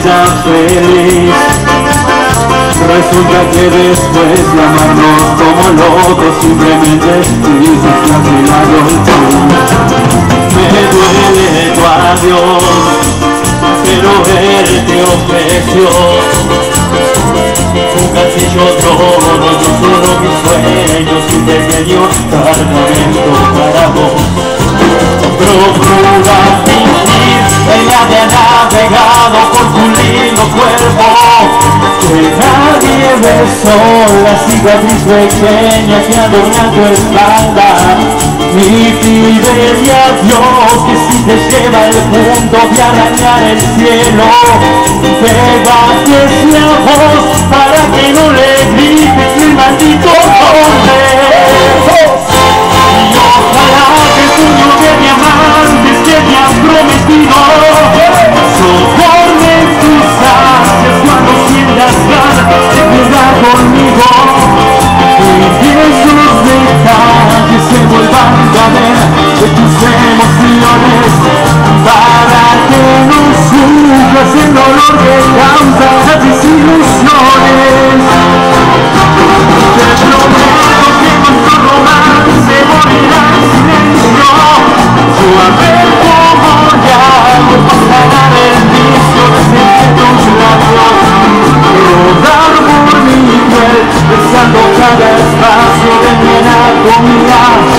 vida feliz. Resulta que después de amarnos como locos simplemente hiciste a mi lado el tú. Me duele tu adiós, pero él te ofreció un castillo todo, yo solo mis sueños y un pequeño cargamento para vos. Procura fingir, ella te ha navegado por tu lindo cuerpo, que nadie besó la cicatriz pequeña que adorna tu espalda. Y pídele a Dios que si te lleva al punto de arañar el cielo, te bajes la voz para que no le grites el maldito nombre. Y ojalá que el puño de diamantes que te has prometido soporte tus ansias cuando sientas ganas de jugar conmigo, y que esos detalles se vuelvan a ver de tus emociones, para que no sufras el dolor que causa las desilusiones. Te prometo que nuestro romance morirá en silencio. Yo a ver cómo ya no pasará el vicio de sentir tus labios rodar por mi piel, besando cada espacio de mi anatomía.